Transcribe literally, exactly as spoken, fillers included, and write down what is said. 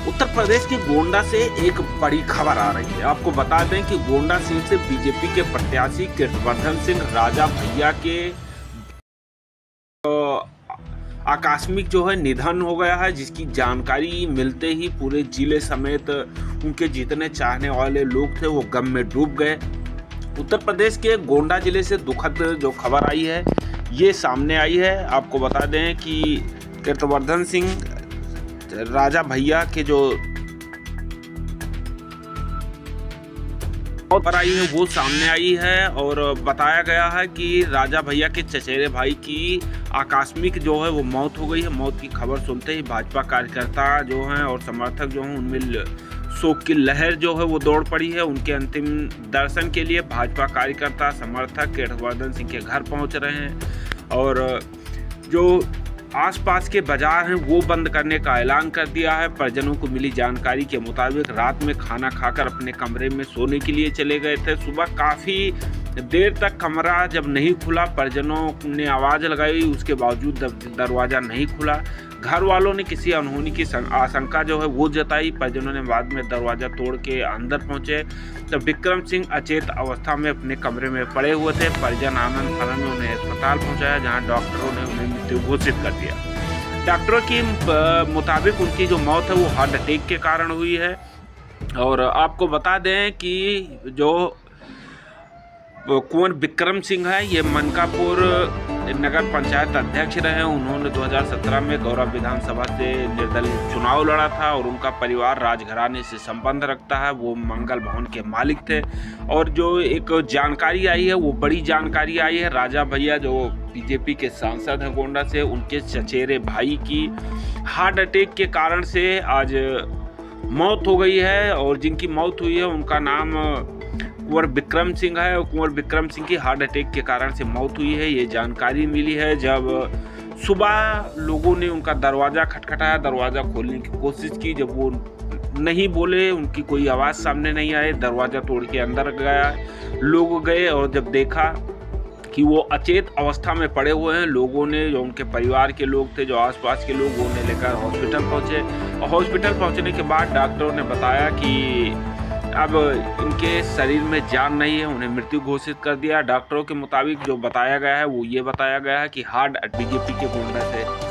उत्तर प्रदेश के गोंडा से एक बड़ी खबर आ रही है। आपको बता दें कि गोंडा सीट से बीजेपी के प्रत्याशी कीर्तिवर्धन सिंह राजा भैया के आकस्मिक जो है निधन हो गया है, जिसकी जानकारी मिलते ही पूरे जिले समेत उनके जितने चाहने वाले लोग थे वो गम में डूब गए। उत्तर प्रदेश के गोंडा जिले से दुखद जो खबर आई है ये सामने आई है। आपको बता दें कि कीर्तिवर्धन सिंह राजा भैया के जो खबर आई है वो सामने आई है और बताया गया है कि राजा भैया के चचेरे भाई की आकस्मिक जो है वो मौत हो गई है। मौत की खबर सुनते ही भाजपा कार्यकर्ता जो हैं और समर्थक जो हैं उनमें शोक की लहर जो है वो दौड़ पड़ी है। उनके अंतिम दर्शन के लिए भाजपा कार्यकर्ता समर्थक कीर्तिवर्धन सिंह के घर पहुंच रहे हैं और जो आसपास के बाजार हैं वो बंद करने का ऐलान कर दिया है। परिजनों को मिली जानकारी के मुताबिक रात में खाना खाकर अपने कमरे में सोने के लिए चले गए थे। सुबह काफ़ी देर तक कमरा जब नहीं खुला, परिजनों ने आवाज़ लगाई, उसके बावजूद दरवाज़ा नहीं खुला। घर वालों ने किसी अनहोनी की आशंका जो है वो जताई। परिजनों ने बाद में दरवाज़ा तोड़ के अंदर पहुंचे तो विक्रम सिंह अचेत अवस्था में अपने कमरे में पड़े हुए थे। परिजन आनंद फानन में उन्हें अस्पताल पहुंचाया, जहां डॉक्टरों ने उन्हें मृत्यु घोषित कर दिया। डॉक्टरों के मुताबिक उनकी जो मौत है वो हार्ट अटैक के कारण हुई है। और आपको बता दें कि जो कुंवर विक्रम सिंह है ये मनकापुर नगर पंचायत अध्यक्ष रहे। उन्होंने दो हज़ार सत्रह में गौरव विधानसभा से निर्दलीय चुनाव लड़ा था और उनका परिवार राजघराने से संबंध रखता है। वो मंगल भवन के मालिक थे और जो एक जानकारी आई है वो बड़ी जानकारी आई है। राजा भैया जो बीजेपी के सांसद हैं गोंडा से, उनके चचेरे भाई की हार्ट अटैक के कारण से आज मौत हो गई है और जिनकी मौत हुई है उनका नाम कुंवर विक्रम सिंह है। और कुंवर विक्रम सिंह की हार्ट अटैक के कारण से मौत हुई है, ये जानकारी मिली है जब सुबह लोगों ने उनका दरवाज़ा खटखटाया, दरवाज़ा खोलने की कोशिश की। जब वो नहीं बोले, उनकी कोई आवाज़ सामने नहीं आई, दरवाज़ा तोड़ के अंदर गया, लोग गए और जब देखा कि वो अचेत अवस्था में पड़े हुए हैं, लोगों ने, जो उनके परिवार के लोग थे, जो आसपास के लोग, उन्हें लेकर हॉस्पिटल पहुंचे। और हॉस्पिटल पहुंचने के बाद डॉक्टरों ने बताया कि अब इनके शरीर में जान नहीं है, उन्हें मृत्यु घोषित कर दिया। डॉक्टरों के मुताबिक जो बताया गया है वो ये बताया गया है कि हार्ट बीजेपी के गोंडा से